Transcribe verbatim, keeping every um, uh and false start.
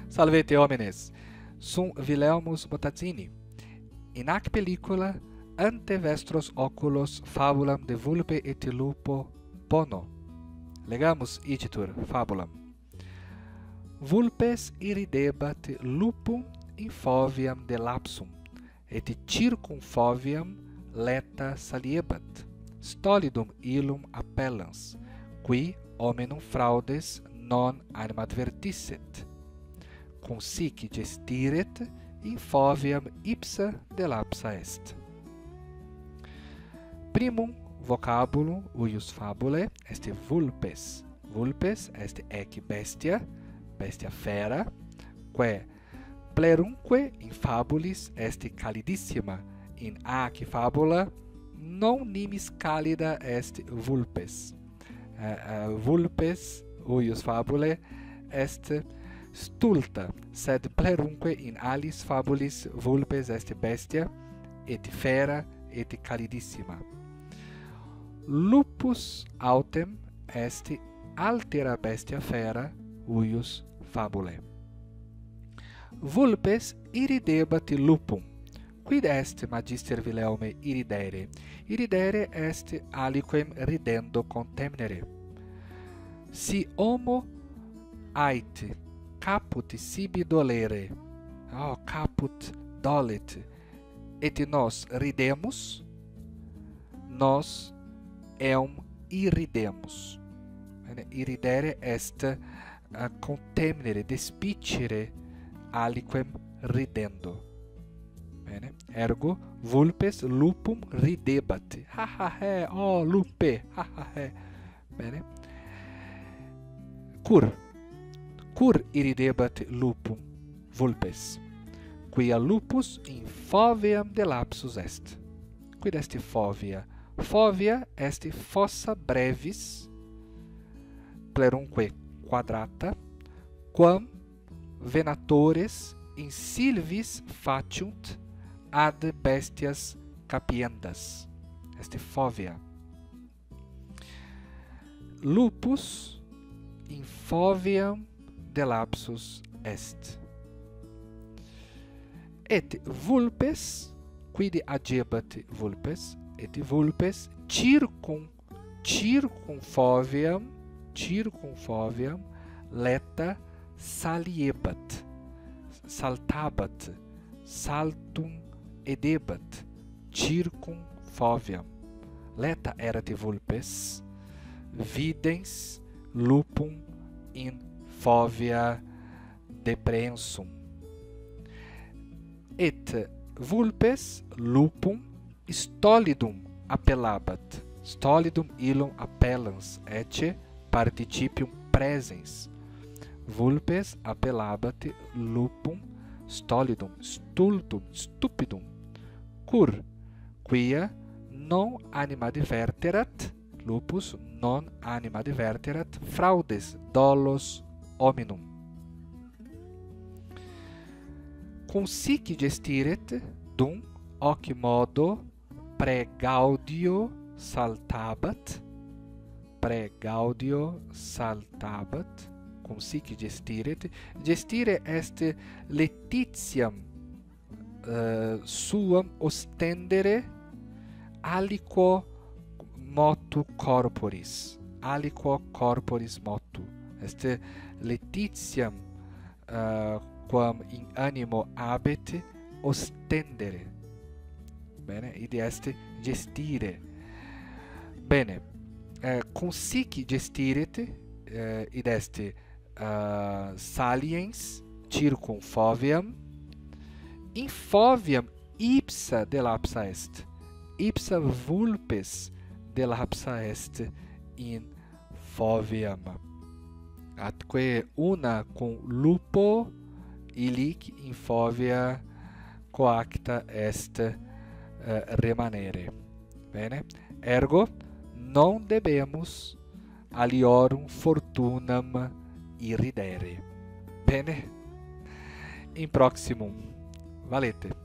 Salvete homines, sum Wilhelmus Bottazzini. In hac pellicula ante vestros oculos fabulam de vulpe et lupo pono. Legamus igitur fabulam. Vulpes iridebat lupum in foviam de lapsum, et circumfoviam leta saliebat. Stolidum illum appellans, qui hominum fraudes non animadvertisset. Consic gestiret in foviam ipsa de lapsa est. Primum vocabulum uius fabulae est vulpes. Vulpes est ec bestia, bestia fera, quae plerumque in fabulis est calidissima, in hac fabula non nimis calida est vulpes. Uh, uh, vulpes uius fabulae est stulta, sed plerumque in alis fabulis vulpes est bestia, et fera, et calidissima. Lupus autem est altera bestia fera uius fabulae. Vulpes iridebat lupum. Quid est, magister Wilhelme, iridere? Iridere est aliquem ridendo contemnere. Si homo ait caput sibi dolere, oh, caput dolet, et nos ridemus, nos eum irridemus. Iridere est uh, contemnere, despicere aliquem ridendo. Bene? Ergo vulpes lupum ridebat. Ha ha he, oh lupe, ha ha he. Bene? Cur? Cur iridebat lupum vulpes? Quia lupus in foveam de lapsus est. Quid est fovea? Fovea est fossa brevis, plerumque quadrata, quam venatores in silvis faciunt ad bestias capiendas. Est fovea. Lupus in foveam de lapsus est. Et vulpes, quid agebat vulpes, et vulpes circum circum foveam circum foveam leta saliebat, saltabat, saltum edebat, circum foveam. Leta erat vulpes videns lupum in fovea deprehensum. Et vulpes lupum stolidum appellabat. Stolidum illum appellans, ecce participium presens. Vulpes appellabat lupum stolidum, stultum, stupidum. Cur? Quia non animadverterat, lupus non animadverterat fraudes dolos hominum. Consic gestiret, dum hoc modo praegaudio saltabat, praegaudio saltabat, consic gestiret. Gestire est letitiam uh, suam ostendere aliquo motu corporis, aliquo corporis motu. Est letitiam uh, quam in animo habet ostendere. Bene, id est gestire. Bene, uh, consic gestiret, uh, id est uh, saliens circum foveam, in foveam ipsa de lapsa est, ipsa vulpes de lapsa est in foveam. Atque una cum lupo illic in fovea coacta est uh, remanere. Bene? Ergo non debemus aliorum fortunam irridere. Bene? In proximum. Valete.